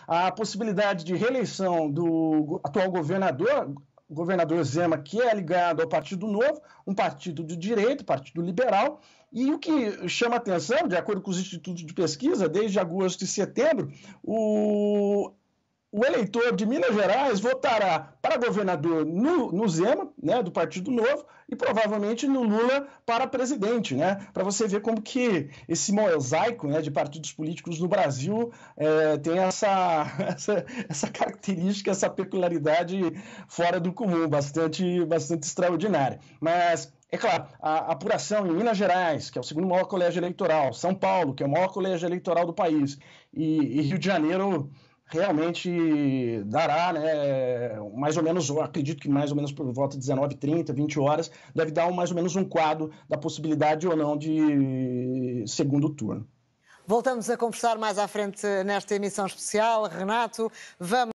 a possibilidade de reeleição do atual governador Zema, que é ligado ao Partido Novo, um partido de direita, partido liberal, e o que chama atenção, de acordo com os institutos de pesquisa, desde agosto e setembro, o eleitor de Minas Gerais votará para governador no Zema, né, do Partido Novo, e provavelmente no Lula para presidente, né? Para você ver como que esse mosaico, né, de partidos políticos no Brasil tem essa característica, essa peculiaridade fora do comum, bastante extraordinária. Mas é claro, a apuração em Minas Gerais, que é o segundo maior colégio eleitoral, São Paulo, que é o maior colégio eleitoral do país, e Rio de Janeiro realmente dará, né, mais ou menos, eu acredito que mais ou menos por volta de 19h30, 20 horas, deve dar mais ou menos um quadro da possibilidade ou não de segundo turno. Voltamos a conversar mais à frente nesta emissão especial. Renato, vamos